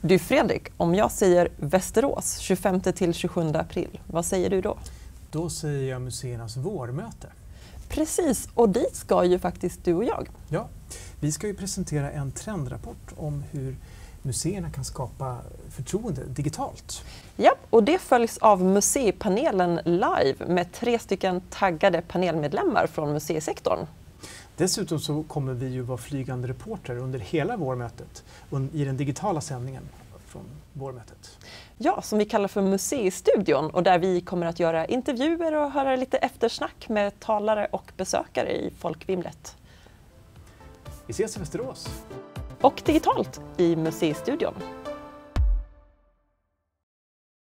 Du Fredrik, om jag säger Västerås 25 till 27 april, vad säger du då? Då säger jag museernas vårmöte. Precis, och dit ska ju faktiskt du och jag. Ja, vi ska ju presentera en trendrapport om hur museerna kan skapa förtroende digitalt. Ja, och det följs av museipanelen live med 3 stycken taggade panelmedlemmar från museisektorn. Dessutom så kommer vi ju vara flygande reportrar under hela vårmötet i den digitala sändningen från vårmötet. Ja, som vi kallar för Museistudion och där vi kommer att göra intervjuer och höra lite eftersnack med talare och besökare i folkvimlet. Vi ses i Västerås! Och digitalt i Museistudion.